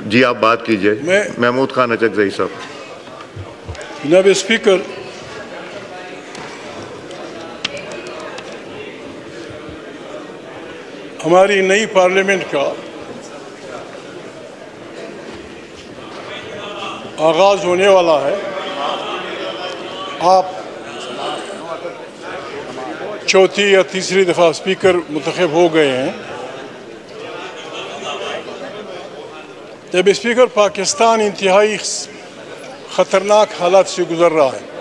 जी आप बात कीजिए। महमूद खान अचकज़ई साहब। जनाब स्पीकर, हमारी नई पार्लियामेंट का आगाज होने वाला है। आप चौथी या तीसरी दफ़ा स्पीकर मुंतखब हो गए हैं। जब स्पीकर पाकिस्तान इंतहाई ख़तरनाक हालात से गुजर रहा है,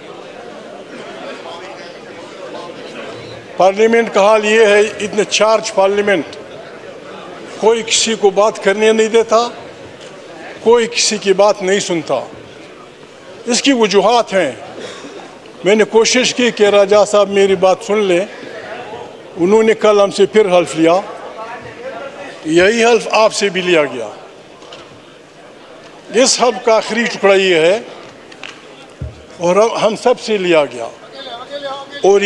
पार्लियामेंट का हाल ये है, इतने चार्ज पार्लियामेंट, कोई किसी को बात करने नहीं देता, कोई किसी की बात नहीं सुनता। इसकी वजूहात हैं। मैंने कोशिश की कि राजा साहब मेरी बात सुन लें, उन्होंने कल हमसे फिर हल्फ लिया, यही हल्फ आपसे भी लिया गया। इस हल्फ का आखिरी टुकड़ा ये है और हम सब से लिया गया, और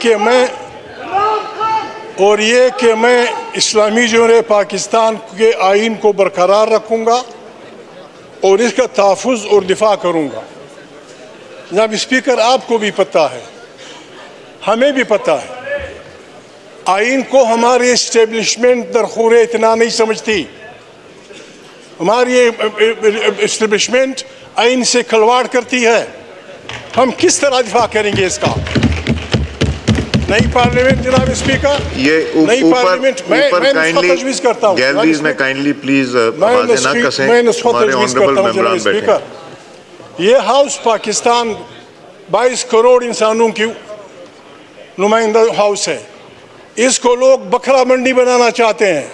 ये कि मैं इस्लामी जोरे पाकिस्तान के आइन को बरकरार रखूँगा और इसका तहफ़्फ़ुज़ और दिफा करूँगा। जनाब स्पीकर, आपको भी पता है, हमें भी पता है, आइन को हमारी इस्टेब्लिशमेंट दरखूर इतना नहीं समझती। हमारी इस्टेब्लिशमेंट आइन से खिलवाड़ करती है। हम किस तरह दिफा करेंगे इसका? नई पार्लियामेंट जनाब स्पीकर, ये नई पार्लियामेंट, मैं तजवीज़ करता हूँ गैलरीज में काइंडली प्लीज आवाज़ें ना कसें। मैं तजवीज़ करता हूँ जनाब स्पीकर, ये हाउस पाकिस्तान 22 करोड़ इंसानों की नुमाइंदा हाउस है। इसको लोग बकरा मंडी बनाना चाहते हैं,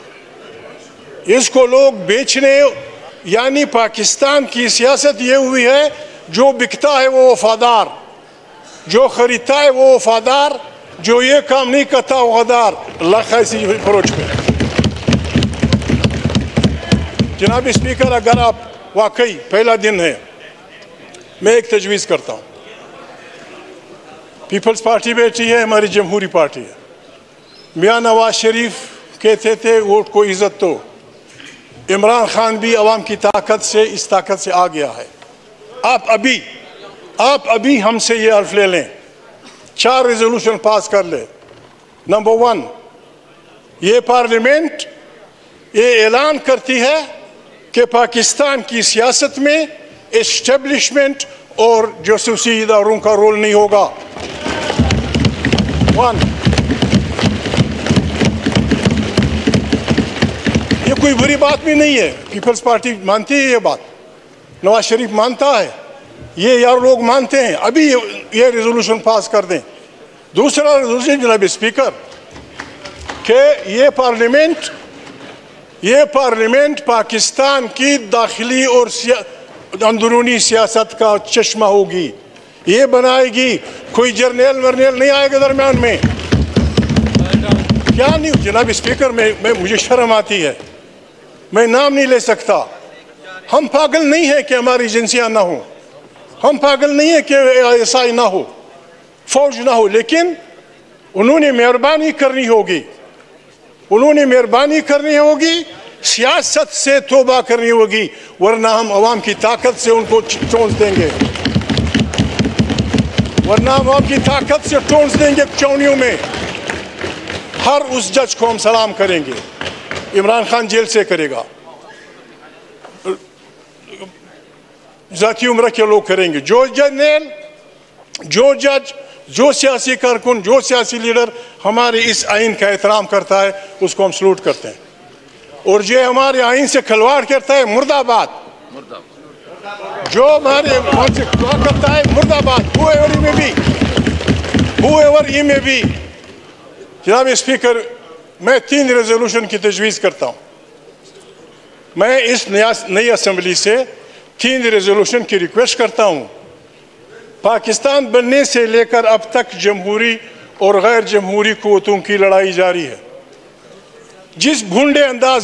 इसको लोग बेचने, यानी पाकिस्तान की सियासत ये हुई है, जो बिकता है वो वफादार, जो खरीदता है वो वफादार, जो ये काम नहीं करता वो गद्दार। अल्लाह खैसी अप्रोच पे। जनाब स्पीकर, अगर आप वाकई पहला दिन है, मैं एक तजवीज़ करता हूँ। पीपल्स पार्टी बैठी है, हमारी जमहूरी पार्टी है। मियाँ नवाज शरीफ कहते थे वोट को इज्जत दो। इमरान खान भी अवाम की ताकत से, इस ताकत से आ गया है। आप अभी हमसे ये हल्फ ले लें, 4 रेजोल्यूशन पास कर ले। नंबर 1, ये पार्लियामेंट ये ऐलान करती है कि पाकिस्तान की सियासत में एस्टेब्लिशमेंट और जासूसी इदारों का रोल नहीं होगा। 1, ये कोई बुरी बात भी नहीं है, पीपल्स पार्टी मानती है ये बात, नवाज शरीफ मानता है, ये यार लोग मानते हैं। अभी ये रेजोल्यूशन पास कर दें। दूसरा रेजोल्यूशन जनाब स्पीकर, कि ये पार्लियामेंट पाकिस्तान की दाखिली और अंदरूनी सियासत का चश्मा होगी, ये बनाएगी। कोई जर्नल वर्नल नहीं आएगा दरमियान में। क्या नहीं जनाब स्पीकर, मुझे शर्म आती है, मैं नाम नहीं ले सकता। हम पागल नहीं है कि हमारी एजेंसियां ना हो, हम पागल नहीं है कि एसआई ना हो, फौज ना हो, लेकिन उन्होंने मेहरबानी करनी होगी, सियासत से तौबा करनी होगी, वरना हम अवाम की ताकत से उनको चोंच देंगे, चौनियों में। हर उस जज को हम सलाम करेंगे, इमरान खान जेल से करेगा, जाती उम्र के लोग करेंगे, जो जर्नल, जो जज, जो सियासी कारकुन, जो सियासी लीडर हमारे इस आइन का एहतराम करता है, उसको हम सलूट करते हैं। और जो हमारे आइन से खिलवाड़ करता है, मुर्दाबाद। जो हमारे आइन से खिलवाड़ करता है, मुर्दाबाद। whoever he may be। जनाब स्पीकर, मैं 3 रेजोल्यूशन की तजवीज़ करता हूँ। मैं इस नई असम्बली से 3 रेजोल्यूशन की रिक्वेस्ट करता हूँ। पाकिस्तान बनने से लेकर अब तक जमहूरी और गैर जमहूरी क़ुव्वतों की लड़ाई जारी है। जिस भूंडे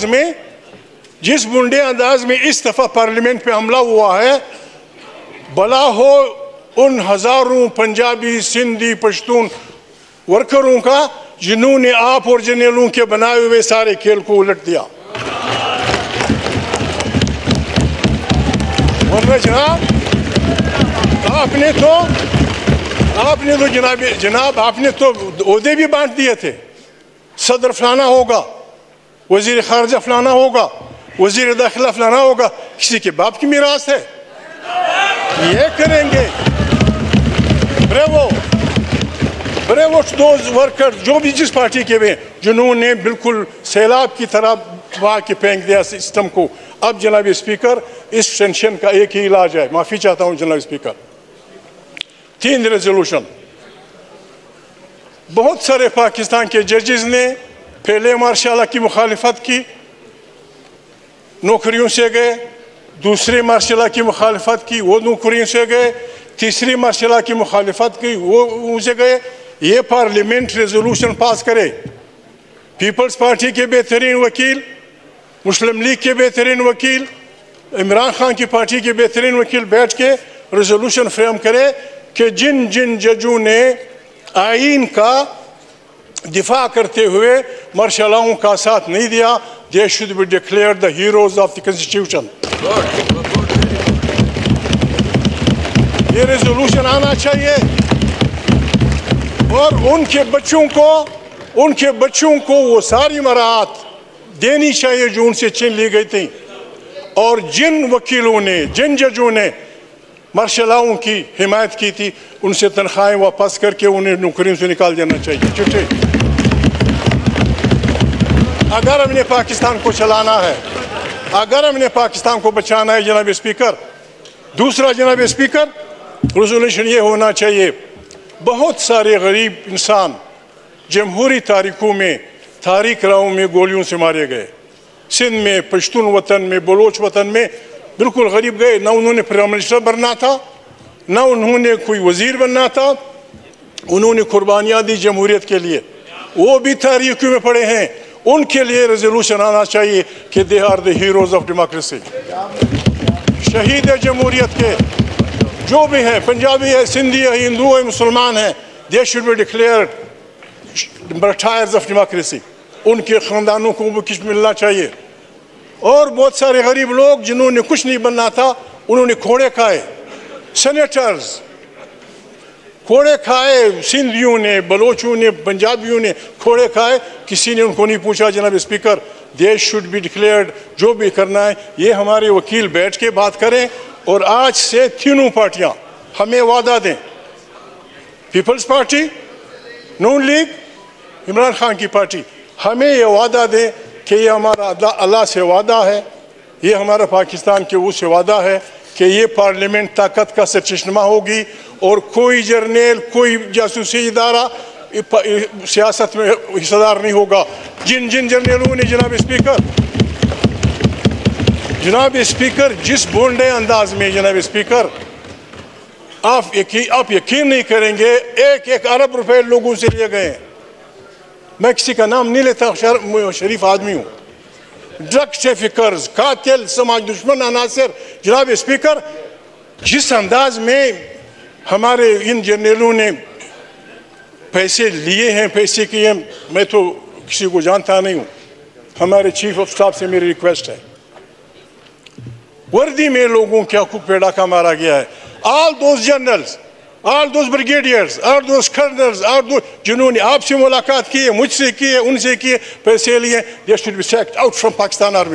अंदाज में इस दफ़ा पार्लियामेंट पे हमला हुआ है, भला हो उन हज़ारों पंजाबी, सिंधी, पश्तून वर्करों का जिन्होंने आप और जर्नलों के बनाए हुए सारे खेल को उलट दिया। वरना जनाब आपने तो जनाब आपने तो ओहदे भी बांट दिए थे। सदर फलाना होगा, वजीर खारजा फलाना होगा, वजीर दाखिला फलाना होगा। किसी के बाप की मीरास है, ये करेंगे। ब्रेवो दोज वर्कर जो भी जिस पार्टी के भी, जिन्होंने बिल्कुल सैलाब की तरह वहाँ के फेंक दिया सिस्टम को। अब जनाब स्पीकर, इस टेंशन का एक ही इलाज है। माफ़ी चाहता हूँ जनाब स्पीकर। 3 रेजोल्यूशन, बहुत सारे पाकिस्तान के जजेस ने पहले मार्शल की मुखालिफत की, नौकरियों से गए। दूसरे मार्शल की मुखालिफत की, वो नौकरियों से गए। तीसरी मार्शल की मुखालिफत की, वो उनसे गए। ये पार्लियामेंट रेजोल्यूशन पास करे। पीपल्स पार्टी के बेहतरीन वकील, मुस्लिम लीग के बेहतरीन वकील, इमरान खान की पार्टी के बेहतरीन वकील बैठ के रेजोल्यूशन फ्रेम करे कि जिन जिन जजों ने आइन का दिफा करते हुए मार्शलों का साथ नहीं दिया, they should be declared the heroes of the constitution. ये रेजोल्यूशन आना चाहिए और उनके बच्चों को वो सारी मराहत देनी चाहिए जो उनसे छीन ली गई थी। और जिन वकीलों ने, जिन जजों ने मार्शलों की हिमायत की थी, उनसे तनख्वाहें वापस करके उन्हें नौकरियों से निकाल देना चाहिए। चिट्ठी, अगर हमने पाकिस्तान को चलाना है, अगर हमने पाकिस्तान को बचाना है जनाब स्पीकर। दूसरा जनाब स्पीकर, रेजोल्यूशन ये होना चाहिए, बहुत सारे गरीब इंसान जमहूरी तारीखों में, तारीख राहों में गोलियों से मारे गए। सिंध में, पश्तून वतन में, बलोच वतन में बिल्कुल गरीब गए। ना उन्होंने प्राइम मिनिस्टर बनना था, ना उन्होंने कोई वजीर बनना था। उन्होंने कुर्बानियाँ दी जमहूरियत के लिए, वो भी तारीखों में पड़े हैं। उनके लिए रेजोल्यूशन आना चाहिए कि they are the heroes of democracy. शहीद है जमहूरियत के जो भी हैं, पंजाबी है, सिंधी है, हिंदू है, मुसलमान है, they should be declared martyrs of democracy. उनके ख़ानदानों को भी कुछ मिलना चाहिए। और बहुत सारे गरीब लोग जिन्होंने कुछ नहीं बनना था, उन्होंने खोड़े खाए। सेनेटर्स खोड़े खाए, सिंधियों ने, बलोचों ने, पंजाबियों ने खोड़े खाए। किसी ने उनको नहीं पूछा जनाब speaker. They should be declared. जो भी करना है ये हमारे वकील बैठ के बात करें। और आज से तीनों पार्टियां हमें वादा दें, peoples party, Noon league, Imran Khan की पार्टी, हमें ये वादा दें कि ये हमारा अल्लाह से वादा है, ये हमारा पाकिस्तान के वो से वादा है कि ये पार्लियामेंट ताकत का सरचश्मा होगी और कोई जर्नेल, कोई जासूसी इदारा सियासत में हिस्सेदार नहीं होगा। जिन जिन जर्नेलों ने जनाब स्पीकर जिस बोंडे अंदाज में जनाब स्पीकर आप यकीन नहीं करेंगे, 1-1 अरब रुपए लोगों से लिए गए। मैं किसी का नाम नहीं लेता, शरीफ आदमी हूँ। ड्रग ट्रैफिकर्स, कातिल, समाज दुश्मन अनासर। जनाब स्पीकर, जिस अंदाज में हमारे इन जर्नलों ने पैसे लिए हैं, पैसे किए, मैं तो किसी को जानता नहीं हूँ। हमारे चीफ ऑफ स्टाफ से मेरी रिक्वेस्ट है, वर्दी में लोगों के हकूक पे डाका मारा गया है। All those generals, all those brigadiers, all those colonels, all those जिन्होंने आपसे मुलाकात की है, मुझसे की है, उनसे किए, पैसे लिए, they should be sacked out from Pakistan army.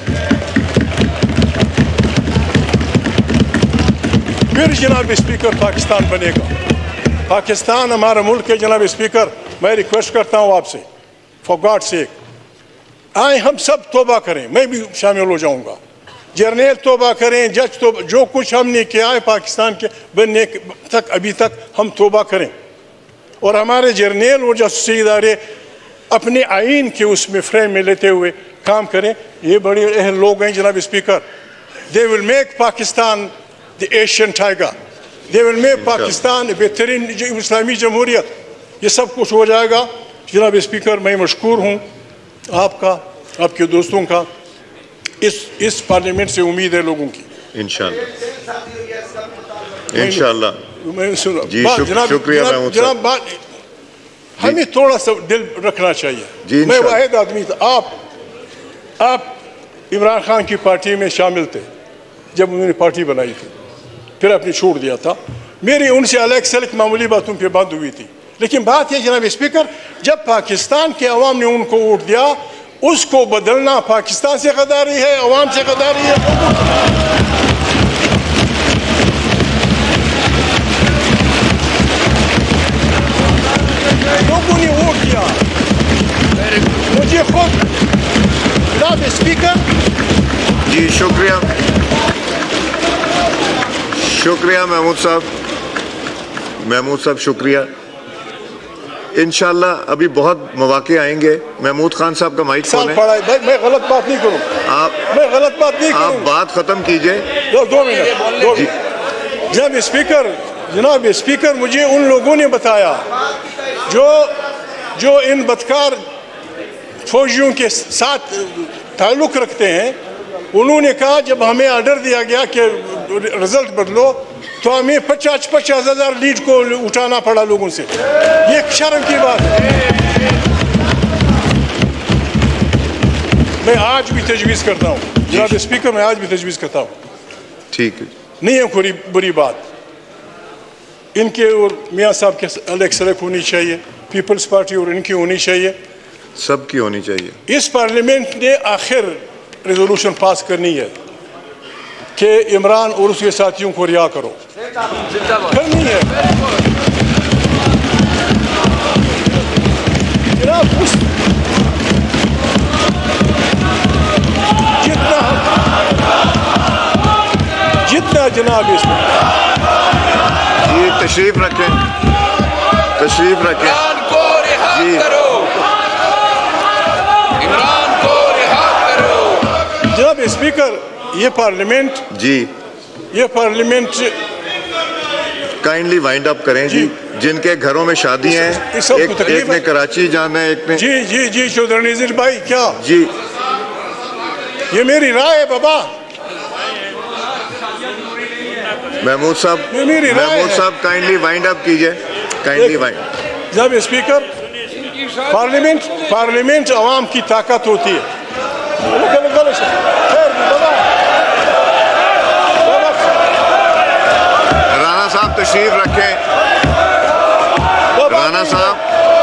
फिर जनाब स्पीकर पाकिस्तान बनेगा। पाकिस्तान हमारा मुल्क है जनाब स्पीकर। मैं रिक्वेस्ट करता हूँ आपसे, फॉर गॉड सेक, आए हम सब तौबा करें। मैं भी शामिल हो जाऊँगा। जर्नल तौबा करें, जज तो जो कुछ हमने किया है पाकिस्तान के बनने तक, अभी तक हम तौबा करें। और हमारे जर्नल और जासूसी इदारे अपने आइन के उसमें फ्रेम में लेते हुए काम करें। ये बड़े अहम लोग हैं जनाब speaker. They will make Pakistan the Asian tiger, they will make Pakistan बेहतरीन इस्लामी जमहूरियत। ये सब कुछ हो जाएगा जनाब स्पीकर। मैं मशकूर हूँ आपका, आपके दोस्तों का। इस पार्लियामेंट से उम्मीद है लोगों की, इंशाअल्लाह। जी शुक्रिया जनाब। बात हमें थोड़ा सा दिल रखना चाहिए। मैं वाहिद आदमी था, आप इमरान खान की पार्टी में शामिल थे, जब उन्होंने पार्टी बनाई थी, फिर आपने छोड़ दिया था। मेरी उनसे अलग सलक मामूली बातों पे बंद हुई थी। लेकिन बात यह जनाब स्पीकर, जब पाकिस्तान के अवाम ने उनको वोट दिया, उसको बदलना पाकिस्तान से गद्दारी है, अवाम से गद्दारी है। लोगों ने वोट दिया मुझे खुद। जनाब स्पीकर जी शुक्रिया, शुक्रिया महमूद साहब शुक्रिया। इंशाल्लाह अभी बहुत मौके आएंगे। महमूद खान साहब का माइक खोलें। मैं गलत बात नहीं करूँ, मैं गलत बात नहीं करूँ। आप बात खत्म कीजिए। 2 मिनट। जनाब स्पीकर मुझे उन लोगों ने बताया जो इन बदकार फौजियों के साथ ताल्लुक़ रखते हैं। उन्होंने कहा जब हमें ऑर्डर दिया गया कि रिजल्ट बदलो, तो हमें 50,000 लीड को उठाना पड़ा लोगों से। ये शर्म की बात है। मैं आज भी तजवीज़ करता हूँ जनाब स्पीकर, मैं आज भी तजवीज़ करता हूँ। ठीक है, नहीं है कोई बुरी बात। इनके और मियाँ साहब के अलग सड़क होनी चाहिए, पीपल्स पार्टी और इनकी होनी चाहिए, सबकी होनी चाहिए। इस पार्लियामेंट ने आखिर रेजोल्यूशन पास करनी है कि इमरान और उसके साथियों को रिहा करो, करनी है। जनाब जितना जनाब इसमें ये तशरीफ रखें जी। जनाब स्पीकर, ये पार्लियामेंट काइंडली वाइंड अप करें जी। जिनके घरों में शादी हैं, एक ने कराची जाना है, एक ने जी चौधरी नजीर भाई, क्या जी ये मेरी राय है बाबा। Mahmood sahab kindly wind up कीजिए, काइंडली वाइंड। जनाब स्पीकर, पार्लियामेंट आवाम की ताकत होती है। राणा साहब तशरीफ रखें। राणा साहब,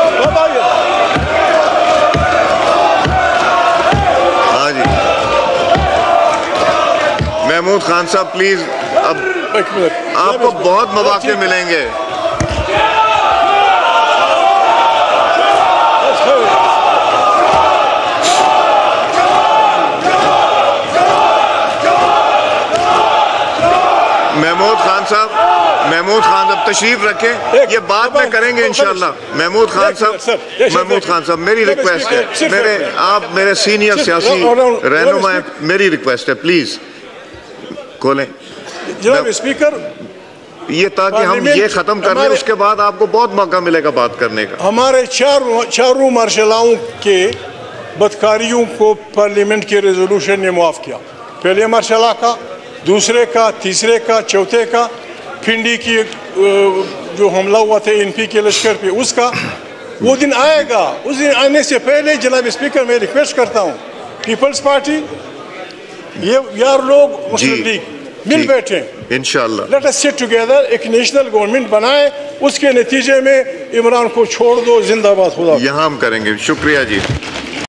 हाँ जी। महमूद खान साहब प्लीज, अब आपको बहुत मौके मिलेंगे। महमूद खान साहब तशरीफ रखें, ये बाद में करेंगे इंशाल्लाह। महमूद खान साहब मेरी रिक्वेस्ट है, आप मेरे सीनियर सियासी रहनुमा हैं, मेरी रिक्वेस्ट है प्लीज खोलें। जनाब स्पीकर, ये ताकि हम ये खत्म कर लें, उसके बाद आपको बहुत मौका मिलेगा बात करने का। हमारे चारों मार्शलाओं के बदकारियों को पार्लियामेंट के रेजोल्यूशन ने मुआफ किया। पहले मार्शला का, दूसरे का, तीसरे का, चौथे का, फिंडी की जो हमला हुआ था एनपी के लश्कर पे, उसका वो दिन आएगा। उस दिन आने से पहले जनाब स्पीकर मैं रिक्वेस्ट करता हूँ, पीपल्स पार्टी ये यार लोग मुस्लिम लीग मिल बैठे इंशाल्लाह, लेट अस सिट टुगेदर, एक नेशनल गवर्नमेंट बनाए, उसके नतीजे में इमरान को छोड़ दो। जिंदाबाद खुदा। यहाँ हम करेंगे। शुक्रिया जी।